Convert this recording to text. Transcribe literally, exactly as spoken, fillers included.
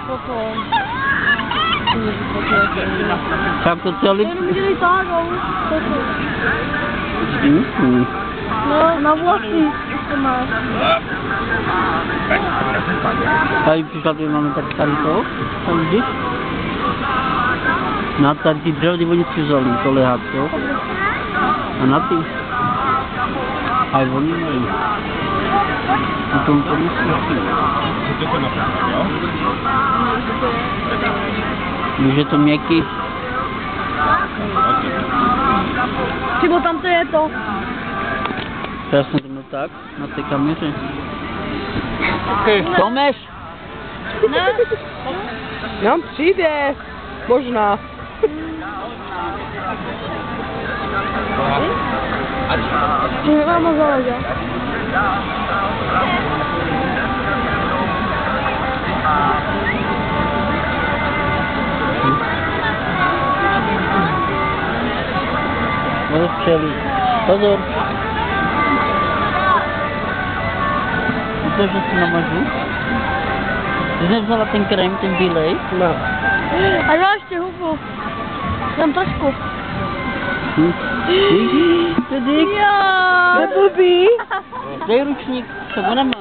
potom. Tak to celý... Jenom dělej tak, a už toto. Mm-hmm. No, na vlasy to máš. Tady přišla, tady máme tak tady to, tam vidíš? Na tady ty dřevy, oni si vzali, to lehátko. A na ty. A oni mají. A tomu to musí. Víš, že to měkký? Čibo tam to je to. Teraz jsem to měl tak, na té kameře. Okay. Tomeš? Ne? Nám přijde. Možná. To nemám moc záleží. Můžeš přelít. Pozor. Víte, že si namažu? Ty jsi nevzala ten krém, ten bílej? No. A já ještě hubu. Dám trošku. Hm. Díky. Jo. Neblbý. Dej ručník, co budeme.